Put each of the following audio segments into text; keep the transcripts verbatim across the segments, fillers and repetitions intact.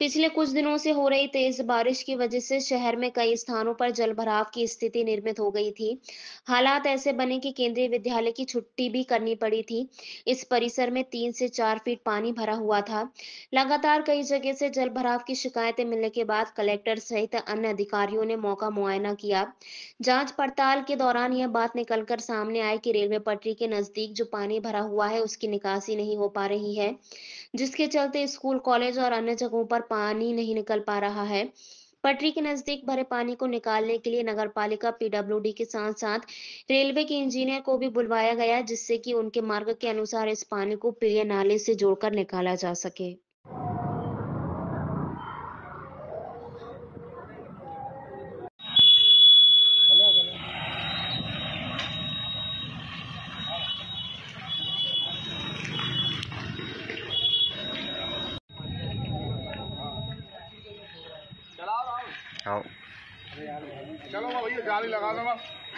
पिछले कुछ दिनों से हो रही तेज बारिश की वजह से शहर में कई स्थानों पर जलभराव की स्थिति निर्मित हो गई थी। हालात ऐसे बने कि केंद्रीय विद्यालय की छुट्टी भी करनी पड़ी थी। इस परिसर में तीन से चार फीट पानी भरा हुआ था। लगातार कई जगह से जलभराव की शिकायतें मिलने के बाद कलेक्टर सहित अन्य अधिकारियों ने मौका मुआयना किया। जांच पड़ताल के दौरान यह बात निकलकर सामने आई कि रेलवे पटरी के नजदीक जो पानी भरा हुआ है उसकी निकासी नहीं हो पा रही है, जिसके चलते स्कूल, कॉलेज और अन्य जगहों पर पानी नहीं निकल पा रहा है। पटरी के नजदीक भरे पानी को निकालने के लिए नगरपालिका, पीडब्ल्यूडी के साथ साथ रेलवे के इंजीनियर को भी बुलवाया गया, जिससे कि उनके मार्ग के अनुसार इस पानी को प्रिय नाले से जोड़कर निकाला जा सके। आओ। चलो भैया जाली लगा दो।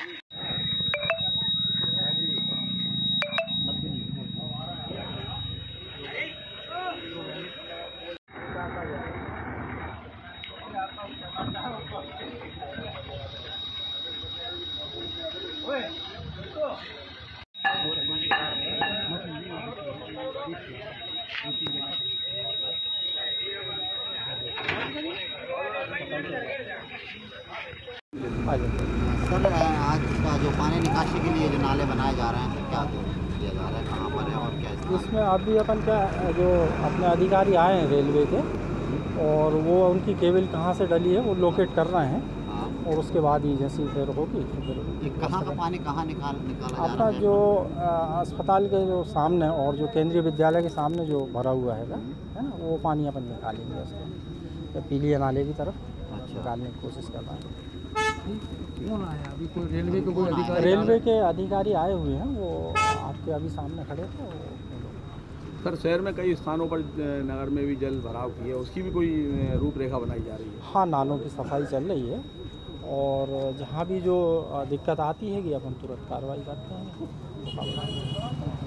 सर, आज का जो पानी निकासी के लिए जो नाले बनाए जा रहे हैं, तो क्या किया जा रहा है, कहाँ पर है और क्या इसका? इसमें अभी अपन क्या जो अपने अधिकारी आए हैं रेलवे के, और वो उनकी केबल कहाँ से डली है वो लोकेट कर रहे हैं। हाँ। और उसके बाद ही जैसी फिर होगी तो फिर ये कहाँ का पानी कहाँ निकाल निकाला जा अपना रहा है? जो अ, अस्पताल के जो सामने और जो केंद्रीय विद्यालय के सामने जो भरा हुआ है है ना, वो पानी अपन निकालेंगे उसको पीलिया नाले की तरफ अच्छा। निकालने की कोशिश कर रहे हैं। कौन आया अभी? कोई रेलवे के कोई अधिकारी? रेलवे के अधिकारी आए हुए हैं, वो आपके अभी सामने खड़े थे। सर, शहर में कई स्थानों पर नगर में भी जल भराव की है, उसकी भी कोई रूपरेखा बनाई जा रही है? हाँ, नालों की सफाई चल रही है, और जहाँ भी जो दिक्कत आती है कि अपन तुरंत कार्रवाई करते हैं।